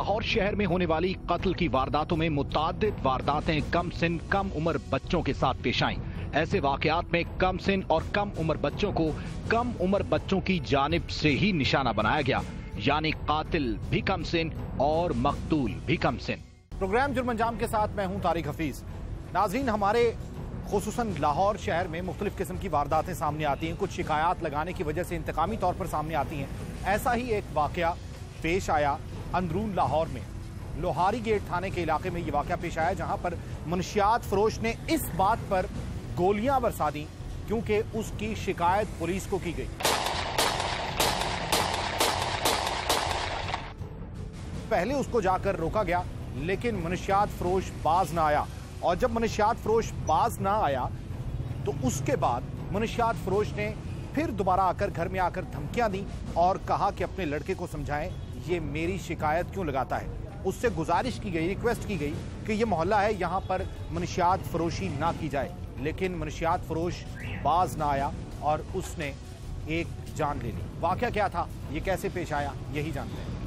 लाहौर शहर में होने वाली कत्ल की वारदातों में मुताद्दिद वारदातें कम सिन कम उम्र बच्चों के साथ पेश आईं। ऐसे वाकयात में कम सिन और कम उम्र बच्चों को कम उम्र बच्चों की जानिब से ही निशाना बनाया गया, यानी कातिल भी कम सिन और मकतूल भी कम सिन। प्रोग्राम जुर्म अंजाम के साथ मैं हूं तारिक हफीज। नाज़रीन, हमारे खुसूसन लाहौर शहर में मुख्तलिफ किस्म की वारदातें सामने आती हैं, कुछ शिकायत लगाने की वजह से इंतकामी तौर पर सामने आती हैं। ऐसा ही एक वाकया पेश आया अंदरून लाहौर में। लोहारी गेट थाने के इलाके में ये वाकया पेश आया, जहां पर मुनशियात फरोश ने इस बात पर गोलियां बरसा दी क्योंकि उसकी शिकायत पुलिस को की गई। पहले उसको जाकर रोका गया, लेकिन मुनशियात फरोश बाज ना आया, और जब मुनशियात फरोश बाज ना आया तो उसके बाद मुनशियात फरोश ने फिर दोबारा आकर घर में आकर धमकियां दी और कहा कि अपने लड़के को समझाएं ये मेरी शिकायत क्यों लगाता है। उससे गुजारिश की गई, रिक्वेस्ट की गई कि ये मोहल्ला है, यहाँ पर मुनशियात फरोशी ना की जाए, लेकिन मुनशियात फरोश बाज ना आया और उसने एक जान ले ली। वाकया क्या था, ये कैसे पेश आया, यही जानते हैं।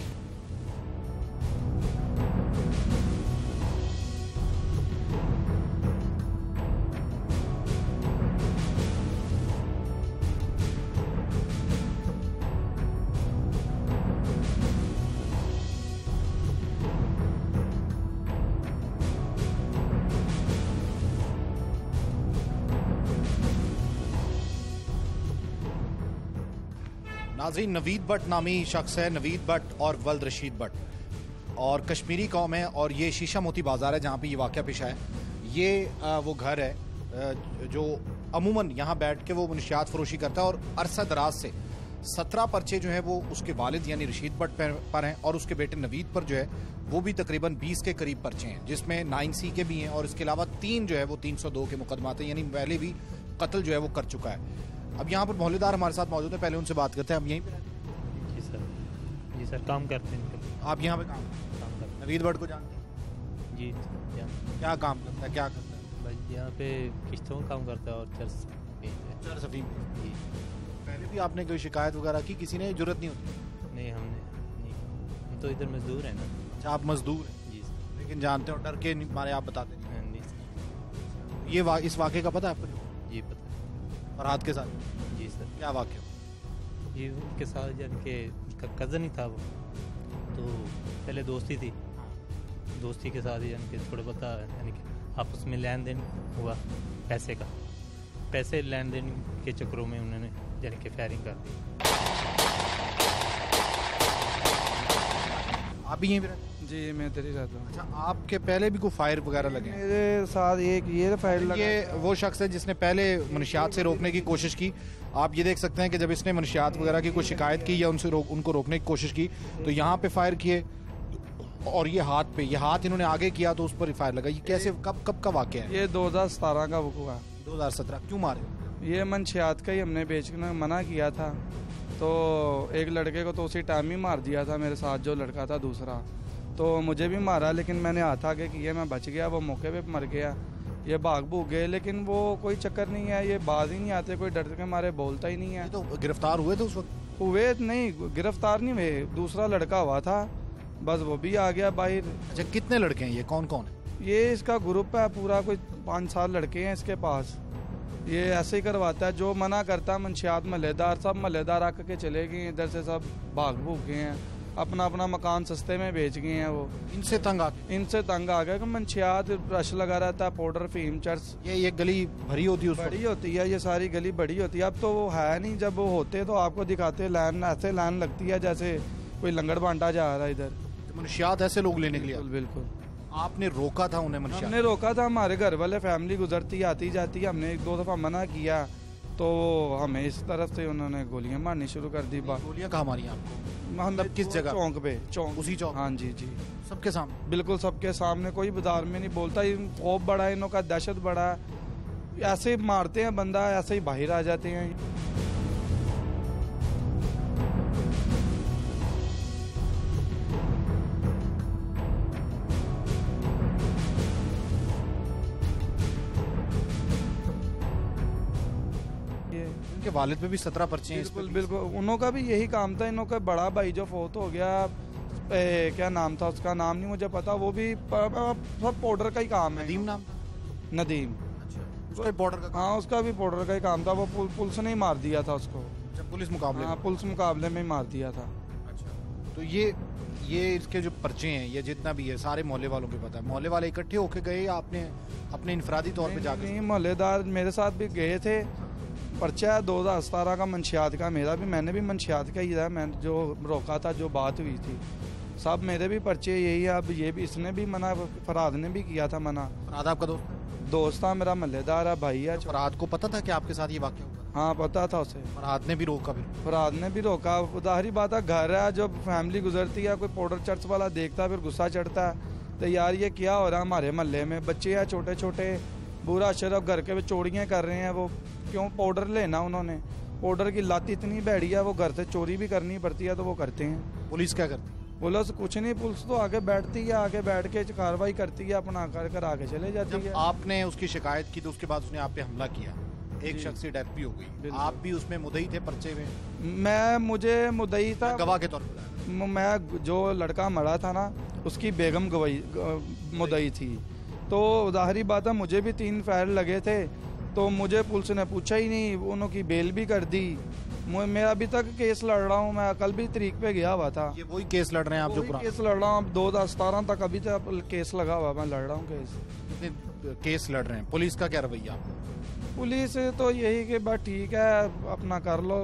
नाज़रीन, नवीद भट्ट नामी शख्स है, नवीद भट्ट और वल्द रशीद भट्ट, और कश्मीरी कौम है, और ये शीशा मोती बाज़ार है जहाँ पे ये वाक़या पेश है। ये वो घर है जो अमूमन यहाँ बैठ के वो मुनशियात फरोशी करता है, और अरसा दराज से 17 पर्चे जो है वो उसके वालिद यानी रशीद भट्ट पर हैं, और उसके बेटे नवीद पर जो है वो भी तकरीबन 20 के करीब पर्चे हैं, जिसमें 9C के भी हैं, और इसके अलावा 3 जो है वो 302 के मुकदमात हैं, यानी पहले भी कत्ल जो है वो कर चुका है। अब यहाँ पर मोहल्लेदार हमारे साथ मौजूद है, पहले उनसे बात करते हैं। हम यहीं पे जी सर काम करते हैं। आप यहाँ पे काम करते हैं? नवीद भट्ट को जानते हैं? जी क्या काम करता है, क्या करता है? भाई यहाँ पे किश्तों का काम करता है और चर सफी। जी, पहले भी आपने कोई शिकायत वगैरह की? किसी ने जरूरत नहीं होती? नहीं, हमने नहीं, हम तो इधर मजदूर हैं ना। अच्छा, आप मजदूर हैं? जी सर। लेकिन जानते हो डर के मारे आप बताते नहीं? नहीं सर। ये इस वाक़े का पता है आपको? जी पता है। फरहाद के साथ? जी सर। क्या वाक़या? ये उनके साथ यानी कि उसका कज़न ही था वो, तो पहले दोस्ती थी, दोस्ती के साथ यानी कि थोड़ा बहुत यानी कि आपस में लेन देन हुआ पैसे का, पैसे लेन देन के चक्करों में उन्होंने यानी कि फायरिंग कर दी। आप भी यहीं पे रहते? जी, मैं इधर ही रहता हूँ। अच्छा, आपके पहले भी कोई फायर वगैरह लगे? मेरे साथ एक ये फायर लगा। ये वो शख्स है जिसने पहले मुनशियात से रोकने की कोशिश की। आप ये देख सकते हैं कि जब इसने मुनशियात वगैरह की कोई शिकायत की या उनको रोकने की कोशिश की तो यहाँ पे फायर किए, और ये हाथ इन्होंने आगे किया तो उस पर फायर लगा। ये कैसे, कब का वाकया है? ये 2017 का हुआ है। 2017? क्यों मारे? ये मंशियात का ही हमने बेचना मना किया था, तो एक लड़के को तो उसी टाइम ही मार दिया था, मेरे साथ जो लड़का था दूसरा, तो मुझे भी मारा, लेकिन मैंने हाथ आगे किया, मैं बच गया, वो मौके पे मर गया। ये भाग भूग गए, लेकिन वो कोई चक्कर नहीं है, ये बाज ही नहीं आते, कोई डर के मारे बोलता ही नहीं है। तो गिरफ्तार हुए थे उस वक्त? हुए नहीं, गिरफ्तार नहीं हुए, दूसरा लड़का हुआ था, बस वो भी आ गया बाहर। अच्छा, कितने लड़के हैं ये, कौन कौन है? ये इसका ग्रुप है पूरा, कोई 5-7 लड़के हैं इसके पास। ये ऐसे ही करवाता है, जो मना करता है मंशियात महल्लेदार, सब महल्लेदार आकर के चले गए, इधर से सब भाग भूग गए हैं, अपना अपना मकान सस्ते में बेच गए हैं। वो इनसे तंग आ गए कि मंशियात रश लगा रहता है, पाउडर फीम चर्च। ये गली भरी होती है? बड़ी होती है, ये सारी गली बड़ी होती है। अब तो वो है नहीं, जब वो होते तो आपको दिखाते, लाइन ऐसे लाइन लगती है जैसे कोई लंगड़ बांटा जा रहा है इधर। मुनशियात ऐसे लोग लेने के लिए? बिल्कुल। आपने रोका था उन्हें? हमने रोका था, हमारे घर वाले फैमिली गुजरती आती जाती, हमने 1-2 दफा मना किया तो हमें इस तरफ से उन्होंने गोलियां मारनी शुरू कर दी। गोलियां कहाँ मारी आपको? मतलब किस जगह? चौक पे। उसी चौक? हाँ जी। सबके सामने? बिल्कुल सबके सामने, कोई बाजार में नहीं बोलता। खौफ बड़ा है इनों का, दहशत बड़ा है, ऐसे ही मारते हैं बंदा, ऐसे ही बाहर आ जाते हैं। इनके वालिद पे भी 17 पर्चे हैं। बिल्कुल। उन्हों का भी यही काम था। इन्हों का बड़ा भाई जो फोत हो गया क्या नाम था उसका, नाम नहीं मुझे पता, वो भी सब पाउडर का ही काम है। नदीम नाम था? नदीम। उसका बॉर्डर का? हाँ उसका भी पाउडर का ही काम था। वो पुलिस ने ही मार दिया था उसको। जब पुलिस मुकाबले? हाँ पुलिस मुकाबले में ही मार दिया था। अच्छा, तो ये इसके जो पर्चे हैं, ये जितना भी है सारे मोहल्ले वालों के पता है? मोहल्ले वाले इकट्ठे होके गए या आपने अपने इनफरादी तौर पे जाकर? नहीं, मोहल्लेदार मेरे साथ भी गए थे। पर्चा है 2017 का मंशियात का, मेरा भी, मैंने भी मंशियात का ही था, मैं जो रोका था, जो बात हुई थी, सब मेरे भी पर्चे यही है। अब ये भी इसने भी मना, फरहाद ने भी किया था मना। फरहाद आपका दोस्त था, मेरा मोहल्लेदार है, भाई है। फरहाद को पता था कि आपके साथ ये वाक़या हुआ? हाँ पता था उसे। फरहाद ने भी रोका? फरहाद ने भी रोका। उदाहरी बात है, घर है, जब फैमिली गुजरती है, कोई पाउडर चर्च वाला देखता है, फिर गुस्सा चढ़ता है तो यार ये क्या हो रहा है हमारे मोहल्ले में, बच्चे हैं छोटे छोटे, बुरा शरफ, घर के चोरियाँ कर रहे हैं, वो क्यों पाउडर लेना उन्होंने, पाउडर की लत इतनी बैठी है, वो घर से चोरी भी करनी पड़ती है तो वो करते हैं। पुलिस क्या करती है? पुलिस कुछ नहीं, पुलिस तो आगे बैठती है, आगे बैठ के कार्रवाई करती है, अपना कर आगे चले जाती है। आपने उसकी शिकायत की तो उसके बाद उसने आप पे हमला किया, एक शख्स की डेथ भी हो गई, आप भी उसमें मुद्दई थे पर्चे में? मुझे मुद्दई था, गवाह के तौर पर। मैं जो लड़का मरा था ना, उसकी बेगम मुद्दई थी। तो ज़ाहिरी बात है, मुझे भी 3 फायर लगे थे, तो मुझे पुलिस ने पूछा ही नहीं, उन्होंने बेल भी कर दी। मैं अभी तक केस लड़ रहा हूँ, मैं कल भी तरीक पे गया हुआ था। ये वही केस लड़ रहे हैं आप? जो पुराना केस लड़ रहा हूँ 2017 तक, अभी तक केस लगा हुआ, मैं लड़ रहा हूँ केस। केस लड़ रहे हैं, पुलिस का क्या रवैया? पुलिस तो यही कि बस ठीक है, अपना कर लो,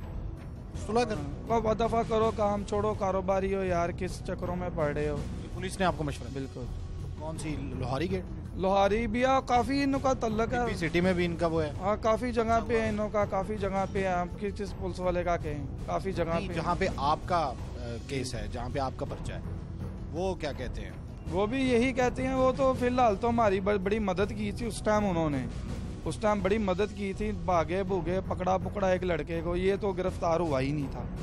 सुलह करो, दफा करो, काम छोड़ो, कारोबारी हो यार, किस चक्करों में पड़ रहे हो। पुलिस ने आपको मशवरा? बिल्कुल। कौन सी, लोहारी गेट? लोहारी भी है, काफी इनका तल्लक है, सिटी में भी इनका वो है। हाँ काफी जगह पे है इनका, काफी जगह पे है, किस पुलिस वाले का कहें, काफी जगह पे। जहाँ पे आपका केस है, जहाँ पे आपका पर्चा है, वो क्या कहते हैं? वो भी यही कहते हैं। वो तो फिलहाल तो हमारी बड़ी मदद की थी उस टाइम, उन्होंने उस टाइम बड़ी मदद की थी, भागे भूगे, पकड़ा एक लड़के को, ये तो गिरफ्तार हुआ ही नहीं था।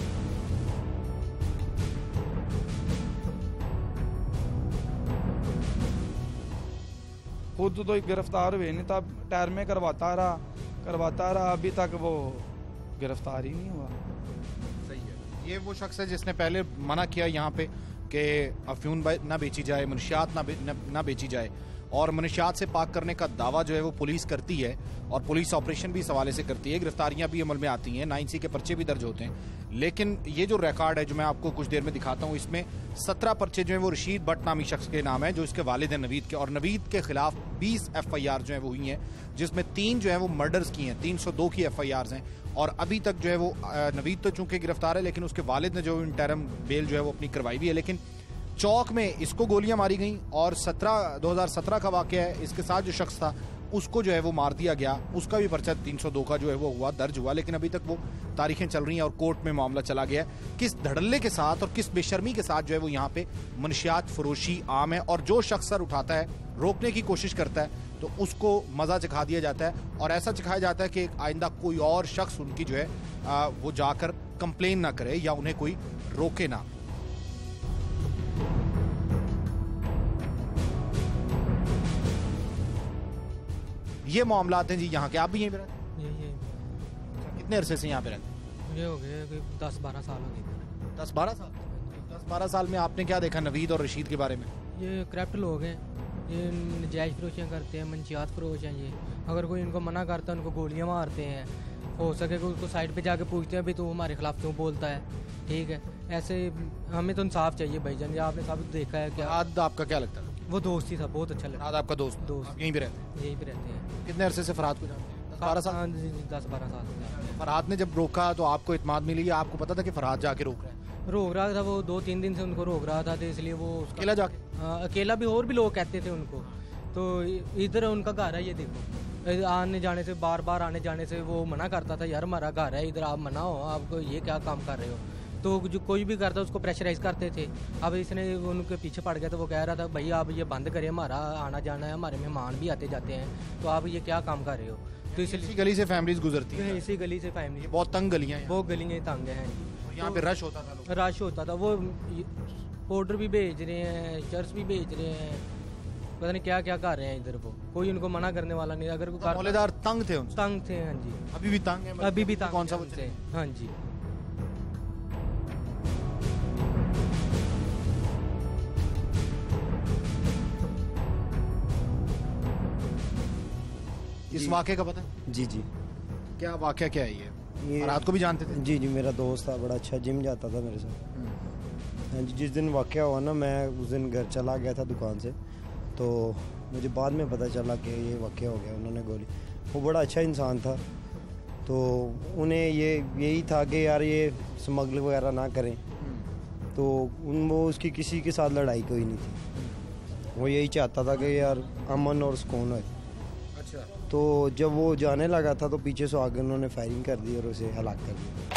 खुद तो गिरफ्तार हुए नहीं था, टायर में करवाता रहा, अभी तक वो गिरफ्तार ही नहीं हुआ। सही है। ये वो शख्स है जिसने पहले मना किया यहाँ पे कि अफ्यून ना बेची जाए, मनशियात ना बेची जाए, और मनशियात से पाक करने का दावा जो है वो पुलिस करती है, और पुलिस ऑपरेशन भी इस हवाले से करती है, गिरफ्तारियां भी अमल में आती हैं, 9C के पर्चे भी दर्ज होते हैं। लेकिन ये जो रिकॉर्ड है जो मैं आपको कुछ देर में दिखाता हूँ, इसमें 17 पर्चे जो है वो रशीद भट्ट नामी शख्स के नाम है, जो इसके वालिद हैं नवीद के, और नवीद के खिलाफ 20 FIR जो है वो हुई हैं, जिसमें 3 जो है वो मर्डर्स की हैं, 302 की FIRs हैं। और अभी तक जो है वो नवीद तो चूंकि गिरफ्तार है, लेकिन उसके वालिद ने जो इंटरम बेल जो है वो अपनी करवाई भी है। लेकिन चौक में इसको गोलियां मारी गई, और 2017 का वाकया है, इसके साथ जो शख्स था उसको जो है वो मार दिया गया, उसका भी पर्चा 302 का जो है वो दर्ज हुआ, लेकिन अभी तक वो तारीखें चल रही हैं और कोर्ट में मामला चला गया। किस धड़ल्ले के साथ और किस बेशर्मी के साथ जो है वो यहाँ पे मनशियात फरोशी आम है, और जो शख्स सर उठाता है, रोकने की कोशिश करता है, तो उसको मज़ा चखा दिया जाता है, और ऐसा चखाया जाता है कि आइंदा कोई और शख्स उनकी जो है वो जाकर कंप्लेन ना करे या उन्हें कोई रोके ना। ये मामलात हैं जी यहाँ के। आप भी यहीं पे रहते हैं? ये कितने अरसे से यहाँ पे रहते हैं? ये हो गए 10-12 साल हो गए। 10-12 साल? 10-12 साल में आपने क्या देखा नवीद और रशीद के बारे में? ये करप्ट लोग हैं, ये नजायज़ फरोशियाँ करते हैं, मंशियात फरोश हैं ये। अगर कोई इनको मना करता है उनको गोलियाँ मारते हैं, हो सके कि उसको साइड पे जाके पूछते हैं भी तू हमारे खिलाफ क्यों बोलता है, ठीक है। ऐसे हमें तो इंसाफ चाहिए भाईजान, आपने सब देखा है क्या। आपका क्या लगता है? वो दोस्त ही था, बहुत अच्छा लगा। आपका दोस्त यहीं पे रहते हैं? यहीं पे रहते हैं। कितने अरसे से फरहाद को जानते हैं? 10-12 साल? 10-12 साल। फरहाद ने जब रोका तो आपको इत्मीनान मिली, आपको पता था कि फरहाद जाके रोक रहा था? वो 2-3 दिन से उनको रोक रहा था, तो इसलिए वो अकेला जाके? अकेला भी, और भी लोग कहते थे उनको। तो इधर उनका घर है, ये देखो, आने जाने से, बार आने जाने से वो मना करता था, यार हमारा घर है इधर, आप मना हो, आपको ये क्या काम कर रहे हो। तो जो कोई भी करता उसको प्रेशराइज करते थे। अब इसने उनके पीछे पड़ गया, तो वो कह रहा था भाई आप ये बंद करें, हमारा आना जाना है, हमारे मेहमान भी आते जाते हैं, तो आप ये क्या काम कर रहे हो। तो इसी गली से फैमिलीज गुजरती है? इसी गली से फैमिली, बहुत तंग गलियाँ हैं। बहुत गलियाँ तंग हैं। यहाँ पे रश होता था? रश होता था। वो पाउडर भी भेज रहे हैं, चर्च भी भेज रहे हैं, पता नहीं क्या क्या कर रहे हैं इधर। वो कोई उनको मना करने वाला नहीं। अगर मोहल्लेदार तंग थे उनसे? तंग थे, हाँ जी। अभी भी तंग है? अभी भी तंग। कौन सा? हाँ जी। इस वाक़े का पता है? जी जी क्या वाक़या क्या है ये? रात को भी जानते थे? जी जी, मेरा दोस्त था, बड़ा अच्छा, जिम जाता था मेरे साथ। हाँ जी, जिस दिन वाक़या हुआ ना, मैं उस दिन घर चला गया था दुकान से, तो मुझे बाद में पता चला कि ये वाक़या हो गया, उन्होंने गोली। वो बड़ा अच्छा इंसान था, तो उन्हें यही था कि यार ये स्मगल वगैरह ना करें, तो वो उसकी किसी के साथ लड़ाई कोई नहीं थी। वो यही चाहता था कि यार अमन और सुकून हो। अच्छा। तो जब वो जाने लगा था तो पीछे से आगे उन्होंने फायरिंग कर दी और उसे हलाक कर दिया।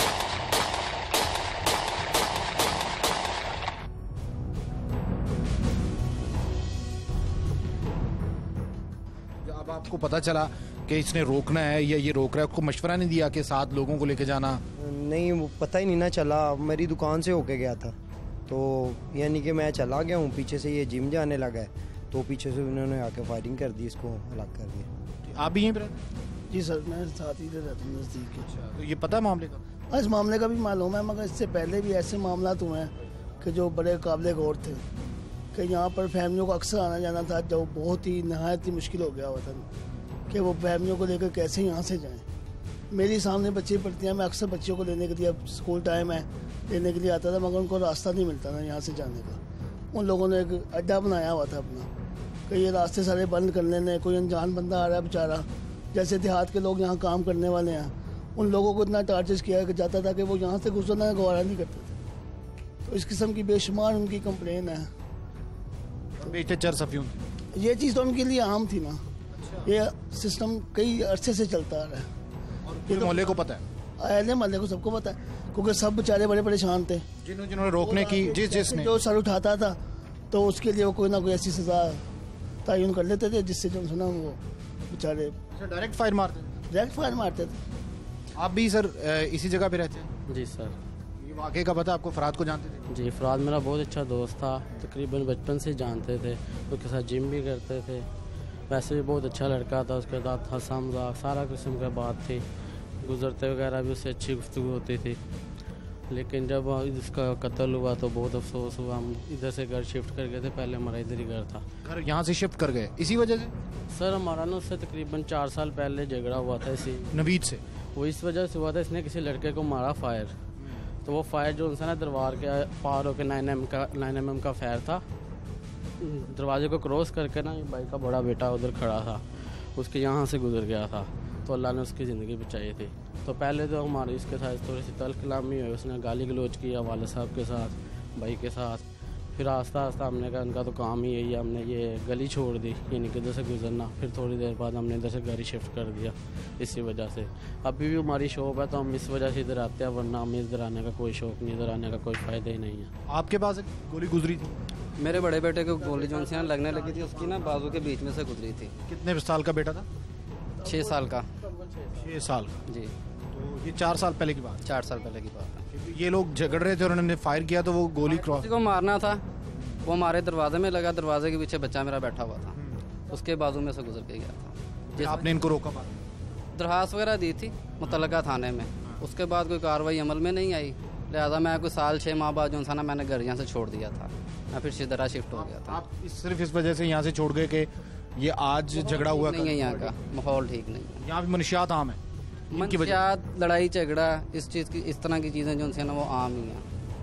अब आपको पता चला कि इसने रोकना है या ये रोक रहा है, आपको मशवरा नहीं दिया कि 7 लोगों को लेके जाना? नहीं, वो पता ही नहीं ना चला, मेरी दुकान से होके गया था, तो यानी कि मैं चला गया हूँ, पीछे से ये जिम जाने लगा है, तो पीछे से उन्होंने आके फायरिंग कर दी, इसको हलाक कर दिया। आप भी यहीं पे रहते हैं? जी सर, मैं साथ ही रहता हूँ नज़दीक। अच्छा, तो ये पता है मामले का? हाँ, इस मामले का भी मालूम है, मगर इससे पहले भी ऐसे मामला हुए हैं कि जो बड़े काबिल गौर थे, कि यहाँ पर फैमिलियों को अक्सर आना जाना था, जो बहुत ही नहायत ही मुश्किल हो गया हुआ था कि वो फैमिलियों को लेकर कैसे यहाँ से जाएं। मेरी सामने बच्ची पढ़ती हैं, मैं अक्सर बच्चियों को लेने के लिए, अब स्कूल टाइम है, लेने के लिए आता था, मगर उनको रास्ता नहीं मिलता था यहाँ से जाने का। उन लोगों ने एक अड्डा बनाया हुआ था अपना, कि ये रास्ते सारे बंद कर लेने, कोई अनजान बंदा आ रहा है बेचारा, जैसे देहात के लोग यहाँ काम करने वाले हैं, उन लोगों को इतना टार्चर किया कि जाता था कि वो यहाँ से गुजरना गवारा नहीं करते थे। तो इस किस्म की बेशुमार उनकी कंप्लेन है। बेटे चर सफियूं ये चीज़ तो उनके लिए आम थी ना। ये सिस्टम कई अरसे से चलता आ रहा है, पूरे मोहल्ले को पता है, अहले मोहल्ले को सबको पता है, क्योंकि सब बेचारे बड़े परेशान थे। जिन्होंने रोकने की जिसने जो सर उठाता था तो उसके लिए वो कोई ना कोई ऐसी सजा तयन कर लेते थे, जिससे जो सुना वो बेचारे डायरेक्ट फायर मारते थे। डायरेक्ट फायर मारते थे। आप भी सर इसी जगह पे रहते हैं? जी सर। ये वाक़े का पता आपको? फराद को जानते थे? जी, फराद मेरा बहुत अच्छा दोस्त था, तकरीबन बचपन से जानते थे, उसके साथ जिम भी करते थे, वैसे भी बहुत अच्छा लड़का था, उसके साथ हंसा मजाक सारा किस्म की बात थी, गुजरते वगैरह भी उससे अच्छी गुफ्तगू होती थी। लेकिन जब इसका कत्ल हुआ तो बहुत अफसोस हुआ। हम इधर से घर शिफ्ट कर गए थे, पहले हमारा इधर ही घर था। घर यहाँ से शिफ्ट कर गए इसी वजह से? सर हमारा ना उससे तकरीबन 4 साल पहले झगड़ा हुआ था इसी नवीद से। वो इस वजह से हुआ था, इसने किसी लड़के को मारा फायर, तो वो फायर जो उनसे ना दरबार के पार होकर 9mm का फायर था, दरवाजे को क्रॉस करके ना भाई का बड़ा बेटा उधर खड़ा था, उसके यहाँ से गुजर गया था, तो अल्लाह ने उसकी ज़िंदगी बचाई थी। तो पहले तो हमारे इसके साथ थोड़ी सी तल्ख कलामी हुई, उसने गाली गलोच किया वाले साहब के साथ, भाई के साथ। फिर आस्ता आस्ता हमने कहा उनका तो काम ही यही है, हमने ये गली छोड़ दी, यानी कि इधर से गुजरना। फिर थोड़ी देर बाद हमने इधर से गाड़ी शिफ्ट कर दिया इसी वजह से। अभी भी हमारी शॉप है तो हम इस वजह से इधर आते हैं, वरना हमें इधर आने का कोई शौक नहीं, इधर आने का कोई फ़ायदा ही नहीं है। आपके पास एक गोली गुजरी थी? मेरे बड़े बेटे को गोली जो से लगने लगी थी, उसकी ना बाजू के बीच में से गुजरी थी। कितने साल का बेटा था? 6 साल का। 6 साल का जी। तो ये 4 साल पहले की बात? 4 साल पहले की बात है। ये लोग झगड़ रहे थे और उन्होंने फायर किया, तो वो गोली क्रॉस किसी को मारना था, वो हमारे दरवाजे में लगा, दरवाजे के पीछे बच्चा मेरा बैठा हुआ था, उसके बाजू में से गुजर के गया था। आपने इनको रोका? दरखास्त वगैरह दी थी मुतल्लका थाने में, उसके बाद कोई कार्रवाई अमल में नहीं आई, लिहाजा मैं कोई साल 6 माह बाद जो था ना, मैंने घर यहाँ से छोड़ दिया था, मैं फिर सिद्धरा शिफ्ट हो गया था। आप सिर्फ इस वजह से यहाँ से छोड़ गए कि ये आज झगड़ा हुआ? नहीं है, यहाँ का माहौल ठीक नहीं है, यहाँ भी मनशियात आम है? मनशियात, लड़ाई झगड़ा, इस चीज़ की, इस तरह की चीज़ें जो ना वो आम ही हैं।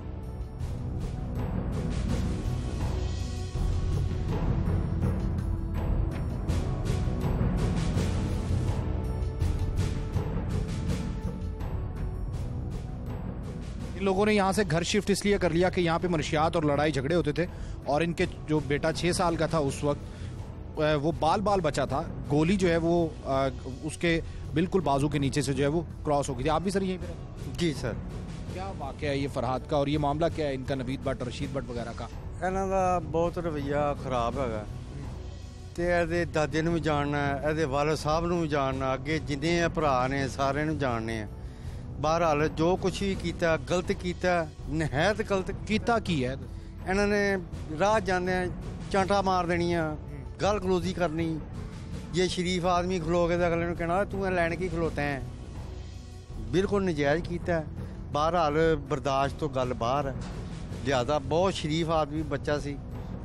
लोगों ने यहाँ से घर शिफ्ट इसलिए कर लिया कि यहाँ पे मनशियात और लड़ाई झगड़े होते थे, और इनके जो बेटा 6 साल का था उस वक्त, वो बाल बचा था, गोली जो है वो उसके बिल्कुल बाजू के नीचे से जो है वो क्रॉस हो गई थी। आप भी सर यहीं पे? जी सर। क्या वाक़या है ये फरहाद का, और ये मामला क्या है इनका, नवीद भट्ट, रशीद भट्ट वगैरह का? ਇਹਨਾਂ ਦਾ ਬਹੁਤ ਰਵੱਈਆ ਖਰਾਬ ਹੈਗਾ, ਤੇ ਇਹਦੇ ਦਾਦੇ ਨੂੰ ਵੀ ਜਾਣਨਾ, ਇਹਦੇ ਵਾਲਦ ਸਾਹਿਬ ਨੂੰ ਵੀ ਜਾਣਨਾ, ਅੱਗੇ ਜਿੰਨੇ ਆ ਭਰਾ ਨੇ ਸਾਰਿਆਂ ਨੂੰ ਜਾਣਨੇ ਆ। ਬਹਰਹਾਲ ਜੋ ਕੁਛ ਵੀ ਕੀਤਾ ਗਲਤ ਕੀਤਾ, ਨਹਾਇਤ ਗਲਤ ਕੀਤਾ। ਕੀ ਹੈ ਇਹਨਾਂ ਨੇ ਰਾਹ ਜਾਂਦੇ ਚਾਂਟਾ ਮਾਰ ਦੇਣੀਆਂ, ਗਲ ਗਲੋਜ਼ੀ ਕਰਨੀ, ਜੇ ਸ਼ਰੀਫ ਆਦਮੀ ਖਲੋ ਕੇ ਤਾਂ ਅਗਲੇ ਨੂੰ ਕਹਿਣਾ ਤੂੰ ਇਹ ਲੈਣ ਕੀ ਖਲੋਤਾ ਹੈ, ਬਿਲਕੁਲ ਨਜਾਇਜ਼ ਕੀਤਾ। ਬਹਰਹਾਲ ਬਰਦਾਸ਼ਤ ਤੋਂ ਗੱਲ ਬਾਹਰ ਹੈ, ਲਿਹਾਜ਼ਾ ਬਹੁਤ ਸ਼ਰੀਫ ਆਦਮੀ ਬੱਚਾ ਸੀ,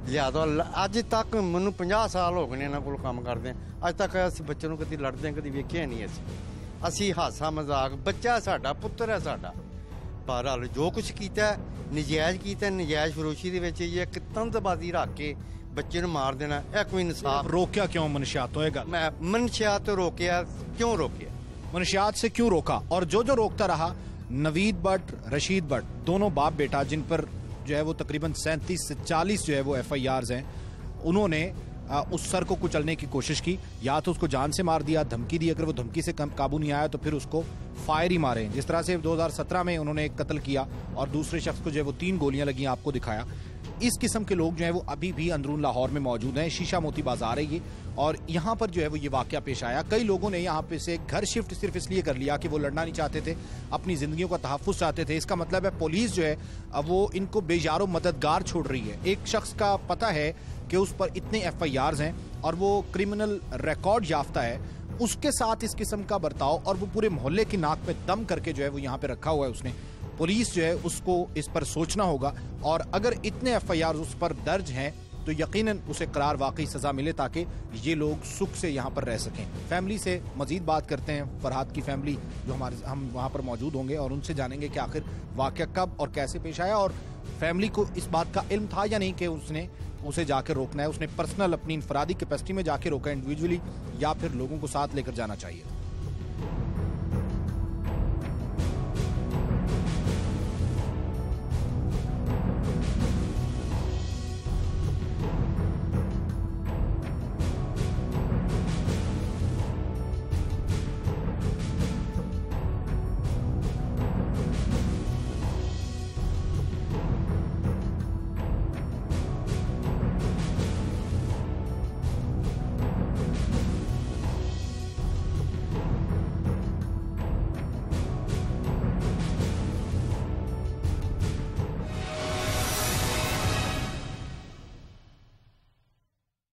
ਲਿਆ ਦੋ ਅੱਜ ਤੱਕ ਮੈਨੂੰ 50 ਸਾਲ ਹੋ ਗਏ ਨੇ ਇਹਨਾਂ ਕੋਲ ਕੰਮ ਕਰਦੇ ਅੱਜ ਤੱਕ ਅਸੀਂ ਬੱਚੇ ਨੂੰ ਕਦੀ ਲੜਦੇ ਕਦੀ ਵੇਖਿਆ ਨਹੀਂ ਅਸੀਂ ਹਾਸਾ ਮਜ਼ਾਕ ਬੱਚਾ ਸਾਡਾ ਪੁੱਤਰ ਹੈ ਸਾਡਾ ਪਰ ਹਾਲ ਜੋ ਕੁਝ ਕੀਤਾ ਨਜਾਇਜ਼ ਕੀਤਾ ਨਜਾਇਜ਼ ਫਰੋਸ਼ੀ ਦੇ ਵਿੱਚ ਇਹ ਇੱਕ ਤੰਦਬਾਜ਼ੀ ਰੱਖ ਕੇ ਬੱਚੇ ਨੂੰ ਮਾਰ ਦੇਣਾ ਇਹ ਕੋਈ ਇਨਸਾਫ रोकया क्यों मनशियात तो है गल मैं मनशियात तो रोकिया क्यों रोकिया मनशियात से क्यों रोका और जो रोकता रहा नवीद भट्ट रशीद भट्ट दोनों बाप बेटा जिन पर जो है वो तकरीबन 37 से 40 जो है वो FIRs हैं उन्होंने उस सर को कुचलने की कोशिश की या तो उसको जान से मार दिया धमकी दी अगर वो धमकी से काबू नहीं आया तो फिर उसको फायर ही मारे जिस तरह से 2017 में उन्होंने एक कत्ल किया और दूसरे शख्स को जो है वो 3 गोलियां लगी आपको दिखाया इस किस्म के लोग जो है वो अभी भी अंदरून लाहौर में मौजूद हैं शीशा मोती बाजार है ये और यहाँ पर जो है वो ये वाकया पेश आया कई लोगों ने यहाँ पे से घर शिफ्ट सिर्फ इसलिए कर लिया कि वो लड़ना नहीं चाहते थे अपनी जिंदगियों का तहफ़्फ़ुज़ चाहते थे इसका मतलब है पुलिस जो है वो इनको बेजारो मददगार छोड़ रही है एक शख्स का पता है कि उस पर इतने FIRs हैं और वो क्रिमिनल रिकॉर्ड याफ्ता है उसके साथ इस किस्म का बर्ताव और वो पूरे मोहल्ले की नाक पे दम करके जो है वो यहाँ पे रखा हुआ है उसने पुलिस जो है उसको इस पर सोचना होगा और अगर इतने FIRs उस पर दर्ज हैं तो यकीनन उसे करार वाकई सज़ा मिले ताकि ये लोग सुख से यहाँ पर रह सकें फैमिली से मज़ीद बात करते हैं फरहाद की फैमिली जो हम वहाँ पर मौजूद होंगे और उनसे जानेंगे कि आखिर वाकया कब और कैसे पेश आया और फैमिली को इस बात का इल्म था या नहीं कि उसने उसे जाकर रोकना है उसने पर्सनल अपनी इनफरादी कैपेसिटी में जाके रोका इंडिविजुअली या फिर लोगों को साथ लेकर जाना चाहिए